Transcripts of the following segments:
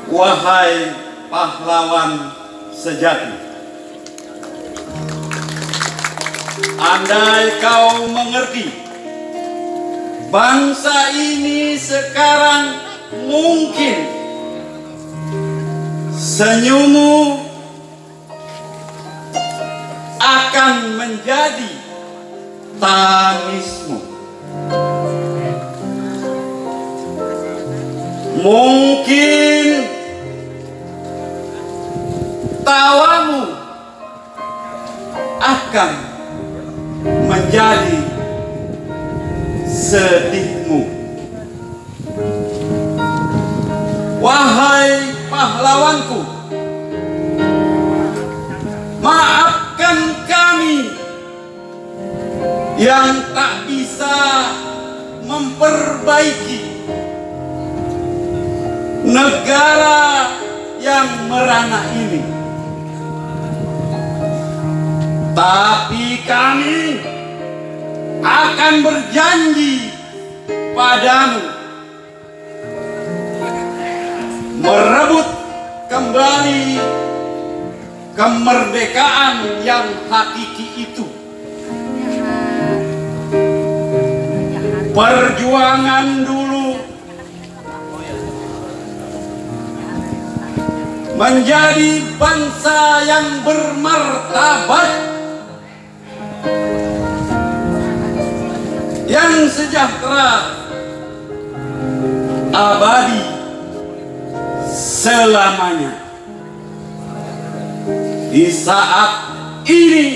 Wahai pahlawan sejati, andai kau mengerti, bangsa ini sekarang mungkin senyummu akan menjadi tangismu. Mungkin tawamu akan menjadi sedihmu. Wahai pahlawanku, maafkan kami yang tak bisa memperbaiki negara yang merana ini. Tapi kami akan berjanji padamu merebut kembali kemerdekaan yang hakiki itu. Perjuangan dulu menjadi bangsa yang bermartabat, yang sejahtera, abadi selamanya. Di saat ini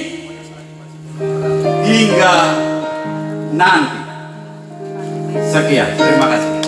hingga nanti. Sekian, terima kasih.